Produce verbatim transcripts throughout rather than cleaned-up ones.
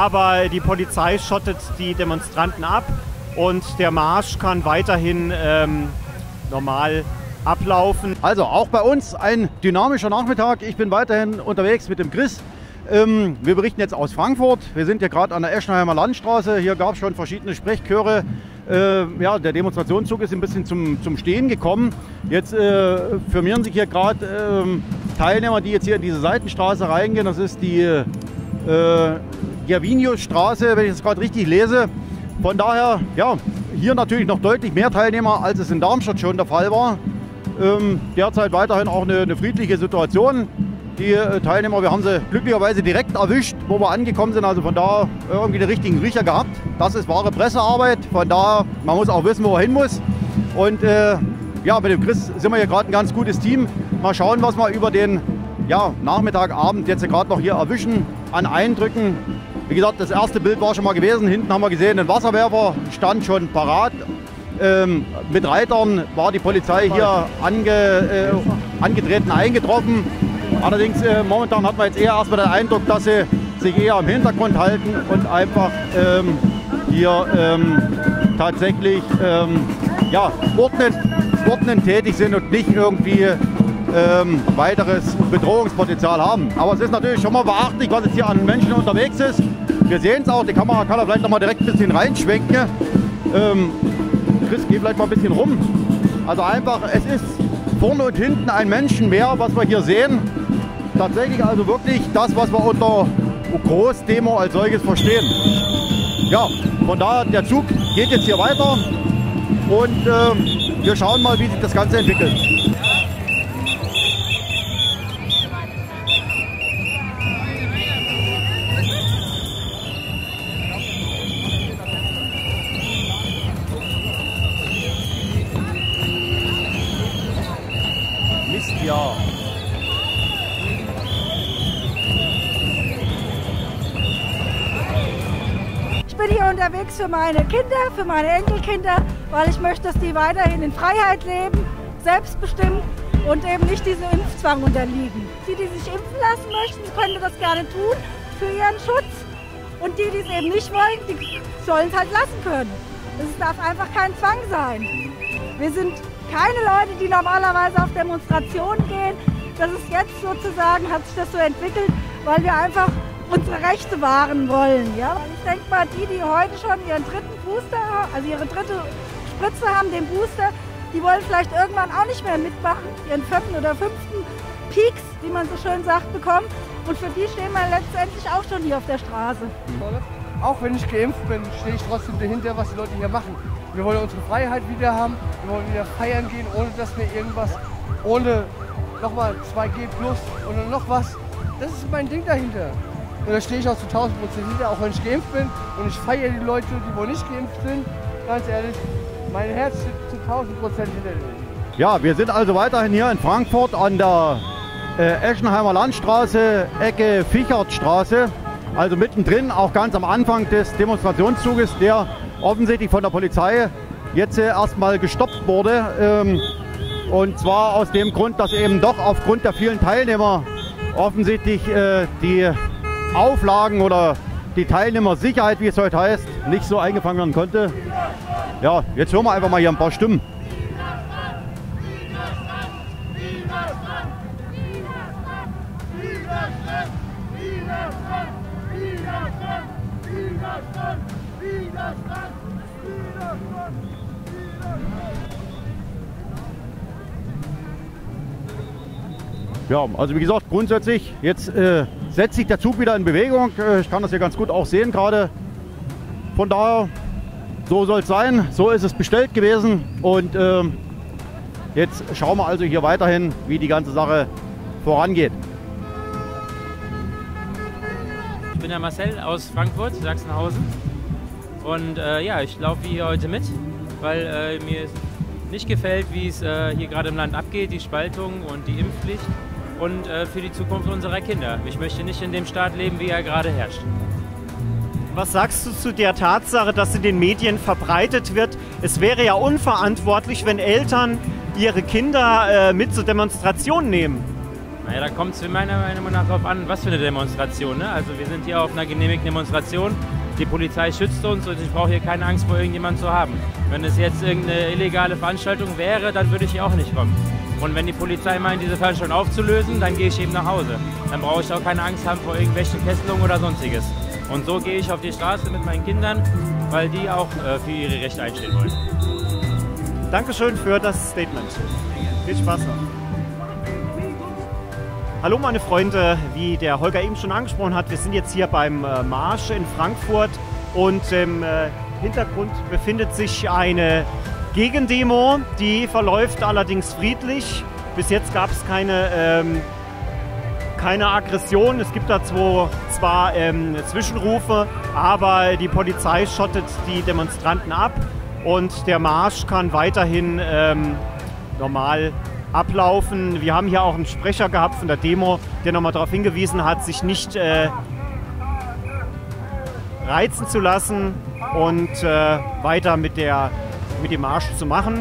aber die Polizei schottet die Demonstranten ab und der Marsch kann weiterhin ähm, normal ablaufen. Also auch bei uns ein dynamischer Nachmittag. Ich bin weiterhin unterwegs mit dem Chris. Ähm, wir berichten jetzt aus Frankfurt. Wir sind hier gerade an der Eschenheimer Landstraße. Hier gab es schon verschiedene Sprechchöre. Äh, ja, der Demonstrationszug ist ein bisschen zum, zum Stehen gekommen. Jetzt äh, firmieren sich hier gerade äh, Teilnehmer, die jetzt hier in diese Seitenstraße reingehen. Das ist die äh, Gerviniusstraße, wenn ich das gerade richtig lese. Von daher, ja, hier natürlich noch deutlich mehr Teilnehmer, als es in Darmstadt schon der Fall war. Ähm, derzeit weiterhin auch eine, eine friedliche Situation. Die äh, Teilnehmer, wir haben sie glücklicherweise direkt erwischt, wo wir angekommen sind. Also von da irgendwie den richtigen Riecher gehabt. Das ist wahre Pressearbeit. Von da, man muss auch wissen, wo er hin muss. Und äh, ja, mit dem Chris sind wir hier gerade ein ganz gutes Team. Mal schauen, was wir über den ja, Nachmittag, Abend jetzt gerade noch hier erwischen an Eindrücken. Wie gesagt, das erste Bild war schon mal gewesen. Hinten haben wir gesehen, ein Wasserwerfer stand schon parat. Ähm, mit Reitern war die Polizei hier ange, äh, angetreten, eingetroffen. Allerdings äh, momentan hat man jetzt eher erstmal den Eindruck, dass sie sich eher im Hintergrund halten und einfach ähm, hier ähm, tatsächlich ähm, ja, ordnend, ordnend tätig sind und nicht irgendwie ähm, weiteres Bedrohungspotenzial haben. Aber es ist natürlich schon mal beachtlich, was jetzt hier an Menschen unterwegs ist. Wir sehen es auch, die Kamera kann da vielleicht noch mal direkt ein bisschen reinschwenken. Ähm, Chris, geh vielleicht mal ein bisschen rum. Also einfach, es ist vorne und hinten ein Menschenmeer, was wir hier sehen. Tatsächlich also wirklich das, was wir unter Großdemo als solches verstehen. Ja, von daher, der Zug geht jetzt hier weiter und äh, wir schauen mal, wie sich das Ganze entwickelt. Mist, ja. Ich bin hier unterwegs für meine Kinder, für meine Enkelkinder, weil ich möchte, dass die weiterhin in Freiheit leben, selbstbestimmt und eben nicht diesem Impfzwang unterliegen. Die, die sich impfen lassen möchten, können das gerne tun für ihren Schutz. Und die, die es eben nicht wollen, die sollen es halt lassen können. Es darf einfach kein Zwang sein. Wir sind keine Leute, die normalerweise auf Demonstrationen gehen. Das ist jetzt sozusagen, hat sich das so entwickelt, weil wir einfach unsere Rechte wahren wollen. Ja? Ich denke mal, die, die heute schon ihren dritten Booster, also ihre dritte Spritze haben, den Booster, die wollen vielleicht irgendwann auch nicht mehr mitmachen, ihren vierten oder fünften Peaks, wie man so schön sagt, bekommen. Und für die stehen wir letztendlich auch schon hier auf der Straße. Auch wenn ich geimpft bin, stehe ich trotzdem dahinter, was die Leute hier machen. Wir wollen unsere Freiheit wieder haben, wir wollen wieder feiern gehen, ohne dass wir irgendwas, ohne nochmal zwei G plus oder noch was. Das ist mein Ding dahinter. Und da stehe ich auch zu tausend Prozent hinter, auch wenn ich geimpft bin. Und ich feiere die Leute, die wohl nicht geimpft sind. Ganz ehrlich, mein Herz steht zu tausend Prozent hinter denen. Ja, wir sind also weiterhin hier in Frankfurt an der äh, Eschenheimer Landstraße, Ecke Fichertstraße. Also mittendrin, auch ganz am Anfang des Demonstrationszuges, der offensichtlich von der Polizei jetzt äh, erstmal gestoppt wurde. Ähm, und zwar aus dem Grund, dass eben doch aufgrund der vielen Teilnehmer offensichtlich äh, die Auflagen oder die Teilnehmersicherheit, wie es heute heißt, nicht so eingefangen werden konnte. Ja, jetzt hören wir einfach mal hier ein paar Stimmen. Ja, also wie gesagt, grundsätzlich, jetzt äh, setzt sich der Zug wieder in Bewegung. Äh, ich kann das hier ganz gut auch sehen gerade. Von daher, so soll es sein, so ist es bestellt gewesen. Und äh, jetzt schauen wir also hier weiterhin, wie die ganze Sache vorangeht. Ich bin der Marcel aus Frankfurt, Sachsenhausen. Und äh, ja, ich laufe hier heute mit, weil äh, mir nicht gefällt, wie es äh, hier gerade im Land abgeht, die Spaltung und die Impfpflicht. Und äh, für die Zukunft unserer Kinder. Ich möchte nicht in dem Staat leben, wie er gerade herrscht. Was sagst du zu der Tatsache, dass in den Medien verbreitet wird, es wäre ja unverantwortlich, wenn Eltern ihre Kinder äh, mit zur Demonstration nehmen? Naja, da kommt es meiner Meinung nach darauf an, was für eine Demonstration. Ne? Also wir sind hier auf einer genehmigten Demonstration. Die Polizei schützt uns und ich brauche hier keine Angst vor irgendjemandem zu haben. Wenn es jetzt irgendeine illegale Veranstaltung wäre, dann würde ich hier auch nicht kommen. Und wenn die Polizei meint, diese Veranstaltung aufzulösen, dann gehe ich eben nach Hause. Dann brauche ich auch keine Angst haben vor irgendwelchen Kesselungen oder sonstiges. Und so gehe ich auf die Straße mit meinen Kindern, weil die auch äh, für ihre Rechte einstehen wollen. Dankeschön für das Statement. Viel Spaß noch. Hallo meine Freunde, wie der Holger eben schon angesprochen hat, wir sind jetzt hier beim äh, Marsch in Frankfurt und im äh, Hintergrund befindet sich eine Gegendemo, die verläuft allerdings friedlich. Bis jetzt gab es keine, ähm, keine Aggression, es gibt dazu zwar ähm, Zwischenrufe, aber die Polizei schottet die Demonstranten ab und der Marsch kann weiterhin ähm, normal ablaufen. Wir haben hier auch einen Sprecher gehabt von der Demo, der nochmal darauf hingewiesen hat, sich nicht äh, reizen zu lassen und äh, weiter mit, der, mit dem Marsch zu machen.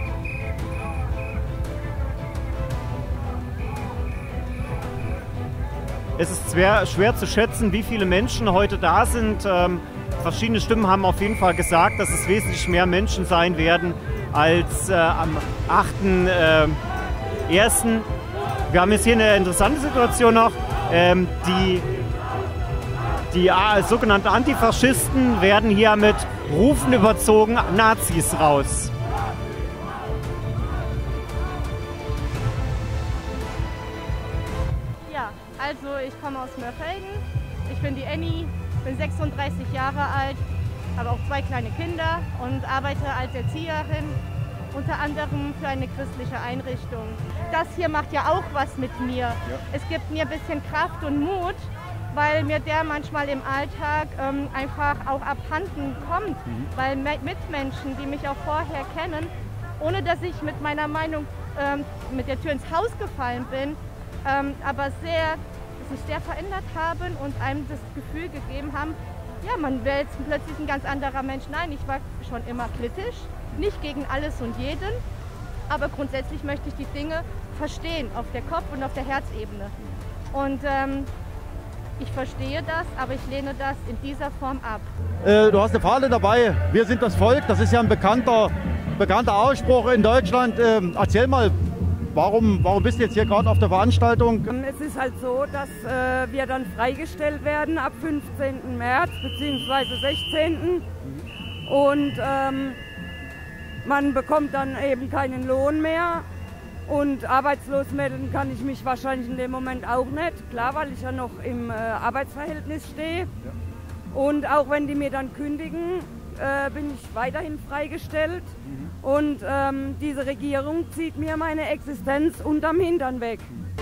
Es ist schwer, schwer zu schätzen, wie viele Menschen heute da sind. Ähm, verschiedene Stimmen haben auf jeden Fall gesagt, dass es wesentlich mehr Menschen sein werden als äh, am achten ersten Wir haben jetzt hier eine interessante Situation noch. Ähm, die die äh, sogenannten Antifaschisten werden hier mit Rufen überzogen, Nazis raus. Ja, also ich komme aus Mörfelden. Ich bin die Annie, bin sechsunddreißig Jahre alt, habe auch zwei kleine Kinder und arbeite als Erzieherin, unter anderem für eine christliche Einrichtung. Das hier macht ja auch was mit mir. Ja. Es gibt mir ein bisschen Kraft und Mut, weil mir der manchmal im Alltag ähm, einfach auch abhanden kommt, mhm. weil Mitmenschen, die mich auch vorher kennen, ohne dass ich mit meiner Meinung ähm, mit der Tür ins Haus gefallen bin, ähm, aber sehr, sich sehr verändert haben und einem das Gefühl gegeben haben, ja, man wäre jetzt plötzlich ein ganz anderer Mensch. Nein, ich war schon immer kritisch. Nicht gegen alles und jeden, aber grundsätzlich möchte ich die Dinge verstehen, auf der Kopf- und auf der Herzebene. Und ähm, ich verstehe das, aber ich lehne das in dieser Form ab. Äh, du hast eine Fahne dabei, wir sind das Volk, das ist ja ein bekannter, bekannter Ausspruch in Deutschland. Ähm, erzähl mal, warum, warum bist du jetzt hier gerade auf der Veranstaltung? Es ist halt so, dass äh, wir dann freigestellt werden ab fünfzehnten März bzw. sechzehnten Und ähm, man bekommt dann eben keinen Lohn mehr und arbeitslos melden kann ich mich wahrscheinlich in dem Moment auch nicht. Klar, weil ich ja noch im äh, Arbeitsverhältnis stehe. Ja. Und auch wenn die mir dann kündigen, äh, bin ich weiterhin freigestellt. Mhm. Und ähm, diese Regierung zieht mir meine Existenz unterm Hintern weg.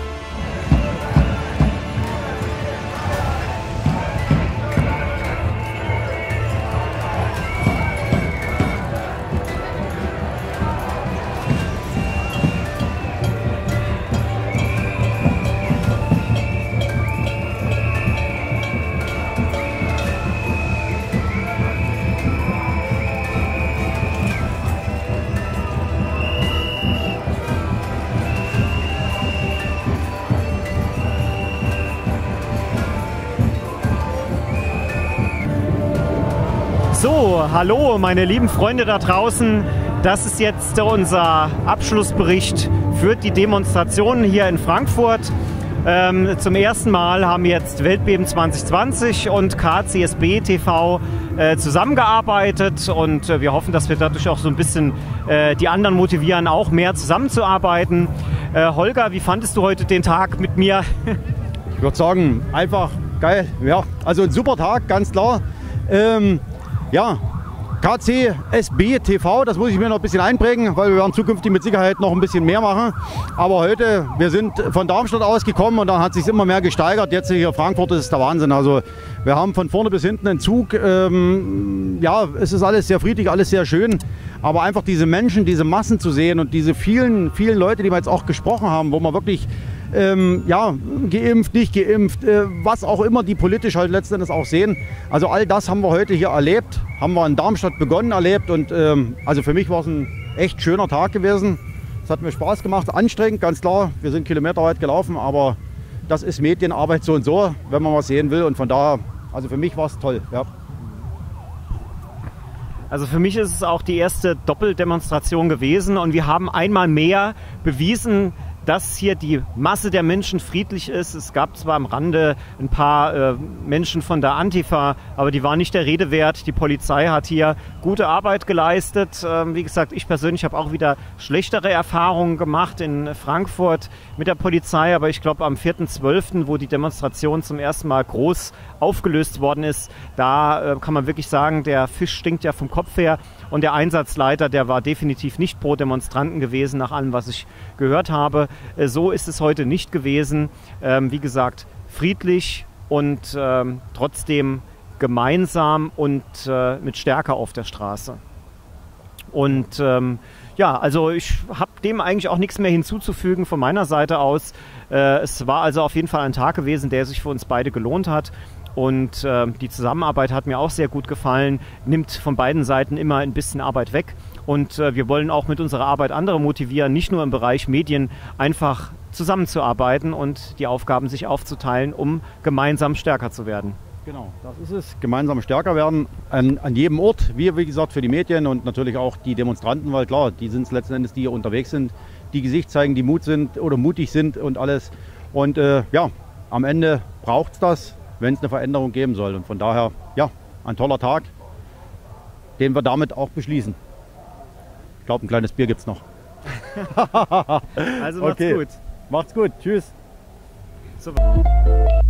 So, hallo meine lieben Freunde da draußen. Das ist jetzt unser Abschlussbericht für die Demonstrationen hier in Frankfurt. Ähm, zum ersten Mal haben jetzt Weltbeben zwanzig zwanzig und K C S B T V äh, zusammengearbeitet und äh, wir hoffen, dass wir dadurch auch so ein bisschen äh, die anderen motivieren, auch mehr zusammenzuarbeiten. Äh, Holger, wie fandest du heute den Tag mit mir? Ich würde sagen, einfach geil. Ja, also ein super Tag, ganz klar. Ähm, Ja, K C S B T V, das muss ich mir noch ein bisschen einprägen, weil wir werden zukünftig mit Sicherheit noch ein bisschen mehr machen. Aber heute, wir sind von Darmstadt ausgekommen und dann hat sich immer mehr gesteigert. Jetzt hier Frankfurt, das ist der Wahnsinn. Also wir haben von vorne bis hinten einen Zug. Ähm, ja, es ist alles sehr friedlich, alles sehr schön. Aber einfach diese Menschen, diese Massen zu sehen und diese vielen, vielen Leute, die wir jetzt auch gesprochen haben, wo man wirklich Ähm, ja, geimpft, nicht geimpft, äh, was auch immer die politisch halt letzten Endes auch sehen. Also all das haben wir heute hier erlebt, haben wir in Darmstadt begonnen erlebt und ähm, also für mich war es ein echt schöner Tag gewesen. es hat mir Spaß gemacht, anstrengend, ganz klar. Wir sind kilometerweit gelaufen, aber das ist Medienarbeit so und so, wenn man was sehen will. Und von daher, also für mich war es toll. Ja. Also für mich ist es auch die erste Doppeldemonstration gewesen und wir haben einmal mehr bewiesen, dass hier die Masse der Menschen friedlich ist. Es gab zwar am Rande ein paar äh, Menschen von der Antifa, aber die waren nicht der Rede wert. Die Polizei hat hier gute Arbeit geleistet. Ähm, wie gesagt, ich persönlich habe auch wieder schlechtere Erfahrungen gemacht in Frankfurt mit der Polizei, aber ich glaube am vierten zwölften, wo die Demonstration zum ersten Mal groß aufgelöst worden ist, da äh, kann man wirklich sagen, der Fisch stinkt ja vom Kopf her und der Einsatzleiter, der war definitiv nicht pro Demonstranten gewesen, nach allem, was ich gehört habe. So ist es heute nicht gewesen. Ähm, wie gesagt, friedlich und ähm, trotzdem gemeinsam und äh, mit Stärke auf der Straße. Und ähm, ja, also ich habe dem eigentlich auch nichts mehr hinzuzufügen von meiner Seite aus. Äh, es war also auf jeden Fall ein Tag gewesen, der sich für uns beide gelohnt hat. Und äh, die Zusammenarbeit hat mir auch sehr gut gefallen, nimmt von beiden Seiten immer ein bisschen Arbeit weg. Und äh, wir wollen auch mit unserer Arbeit andere motivieren, nicht nur im Bereich Medien, einfach zusammenzuarbeiten und die Aufgaben sich aufzuteilen, um gemeinsam stärker zu werden. Genau, das ist es. Gemeinsam stärker werden an, an jedem Ort. Wir, wie gesagt, für die Medien und natürlich auch die Demonstranten, weil klar, die sind es letzten Endes, die hier unterwegs sind, die Gesicht zeigen, die Mut sind oder mutig sind und alles. Und äh, ja, am Ende braucht es das, wenn es eine Veränderung geben soll. Und von daher, ja, ein toller Tag, den wir damit auch beschließen. Ich glaube, ein kleines Bier gibt es noch. Also macht's okay. gut. Macht's gut. Tschüss. Super.